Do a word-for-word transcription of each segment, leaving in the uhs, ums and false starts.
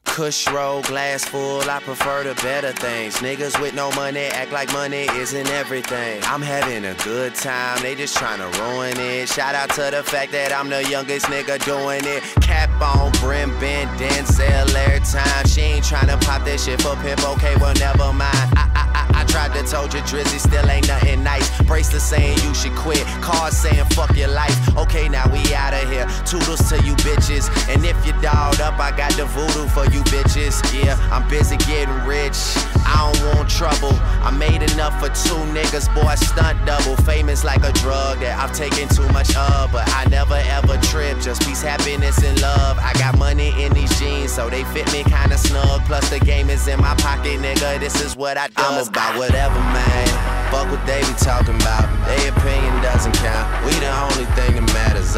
Kush roll, glass full, I prefer the better things. Niggas with no money act like money isn't everything. I'm having a good time, they just tryna ruin it. Shout out to the fact that I'm the youngest nigga doing it. Cap on, brim bent, Denzel every time. She ain't tryna pop that shit for pimp, okay, well never mind. I, I, I, I tried to told you Drizzy still ain't nothing nice. Bracelet saying you should quit, cards saying fuck your life. Okay, now we outta here, toodles to you bitches. And if you dolled up, I got the voodoo for you bitches. Yeah, I'm busy getting rich, I don't want trouble. I made enough for two niggas, boy, stunt double. Famous like a drug that I've taken too much of, but I never ever trip, just peace, happiness, and love. I got money in these jeans, so they fit me kinda snug. Plus the game is in my pocket, nigga, this is what I do. I'm about whatever, man, fuck what they be talking about. Their opinion doesn't count, we the only thing that matters.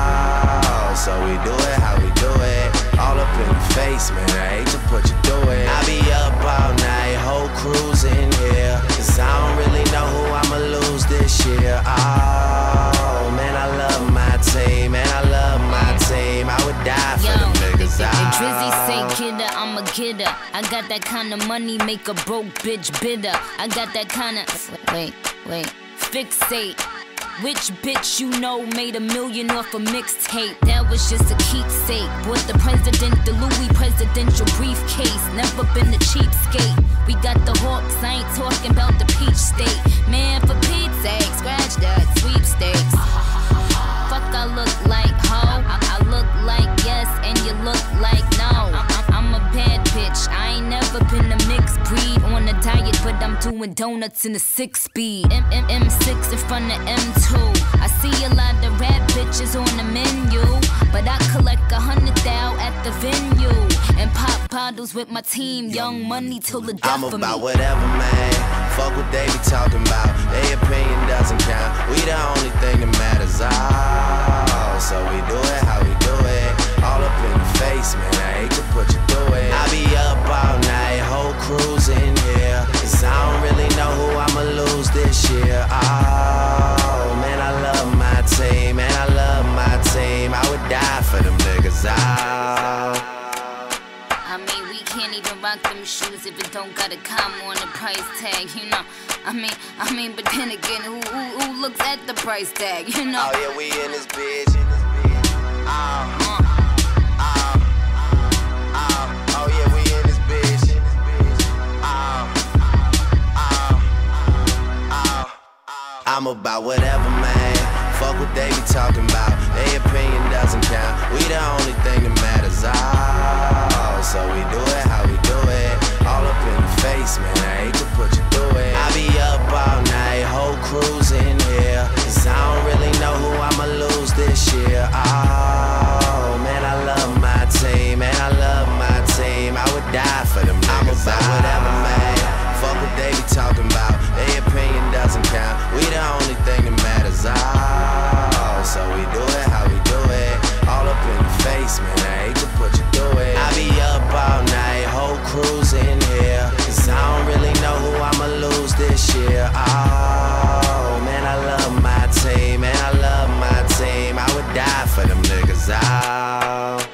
Oh, so we do it how we do it. All up in your face, man, I hate to put you through it. I be up all night, whole crew's in here, cause I don't really know who I'ma lose this year. Oh, man, I love my team, man, I love my team. I would die for Yo, them niggas. If Oh. Drizzy say kidder, I'm a kidder. I got that kind of money, make a broke bitch bitter. I got that kind of, wait, wait, fixate. Which bitch you know made a million off a mixtape? That was just a keepsake. Bought the president, the Louis presidential briefcase. Never been a cheapskate. We got the Hawks, I ain't talking about the peach state. Man, for Pete's sake, scratch that sweepstakes. Fuck, I look like ho. I, I look like yes, and you look like no. I, I, I'm a bad bitch. I ain't never been a mixed breed. On a diet, but I'm doing donuts in a six speed. M M M six in front of M two. I see a lot of rap bitches on the menu, but I collect a hundred thou at the venue and pop bottles with my team. Young money till the death I'm of me. about whatever, man, fuck what they be talking about. Their opinion doesn't count, we the only thing that matters. Oh, so we do it how we do it. All up in your face, man, I hate to put you through it. I be up all night, whole crew's in here, cause I don't really know who I'ma lose this year. Oh, man, I love my team, man, I love my team. I would die for them niggas. Oh. I mean, we can't even rock them shoes if it don't got a comma on the price tag, you know. I mean, I mean, but then again, who who, who looks at the price tag, you know? Oh yeah, we in this bitch. Oh, Uh. oh, oh, oh yeah, we in this bitch. Oh, oh, oh. I'm about whatever, man. Fuck what they be talking about. Their opinion doesn't count. We the only thing that matters. Oh, so we do it how we do it. All up in your face, man, I hate to put you through it. I be up all night, whole crew's in here, cause I don't really know who I'ma lose this year. Oh, man, I love my team, man, I love my team. I would die for them niggas. I'm about whatever, man, fuck what they be talking about. Their opinion doesn't count, we the only thing that matters. Oh, so we do it how we do it. All up in your face, man, I hate to put you through it. I be up all night, whole crew's in here, cause I don't really know who I'ma lose this year. Oh, man, I love my team, man, I love my team. I would die for them niggas. Oh.